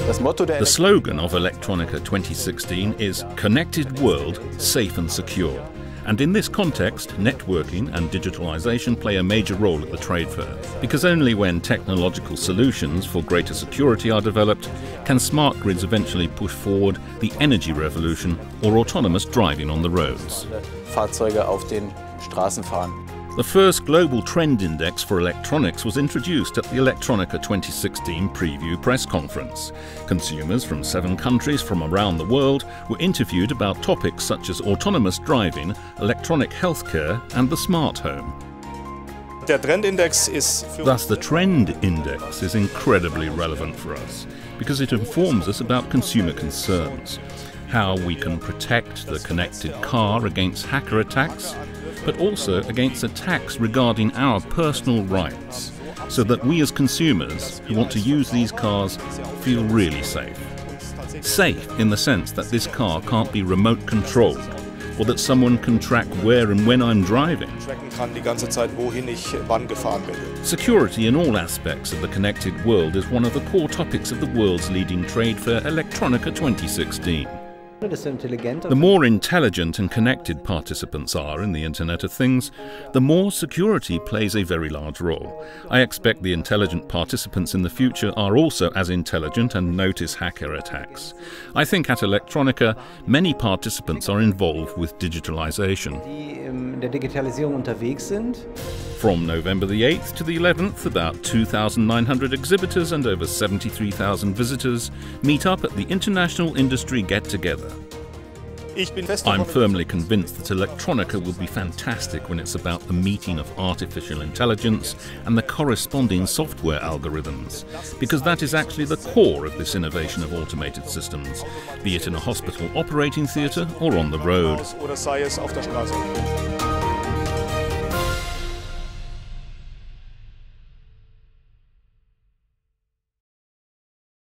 The slogan of Electronica 2016 is "Connected World, Safe and Secure." And in this context, networking and digitalization play a major role at the trade fair, because only when technological solutions for greater security are developed can smart grids eventually push forward the energy revolution or autonomous driving on the roads. Fahrzeuge auf den Straßen fahren. The first global trend index for electronics was introduced at the Electronica 2016 preview press conference. Consumers from 7 countries from around the world were interviewed about topics such as autonomous driving, electronic healthcare and the smart home. Thus, the trend index is incredibly relevant for us because it informs us about consumer concerns, how we can protect the connected car against hacker attacks, but also against attacks regarding our personal rights, so that we as consumers who want to use these cars feel really safe. Safe in the sense that this car can't be remote controlled, or that someone can track where and when I'm driving. Security in all aspects of the connected world is one of the core topics of the world's leading trade fair, Electronica 2016. The more intelligent and connected participants are in the Internet of Things, the more security plays a very large role. I expect the intelligent participants in the future are also as intelligent and notice hacker attacks. I think at Electronica, many participants are involved with digitalization. From November the 8th to the 11th, about 2,900 exhibitors and over 73,000 visitors meet up at the International Industry Get-Together. I'm firmly convinced that Electronica will be fantastic when it's about the meeting of artificial intelligence and the corresponding software algorithms, because that is actually the core of this innovation of automated systems, be it in a hospital operating theatre or on the road.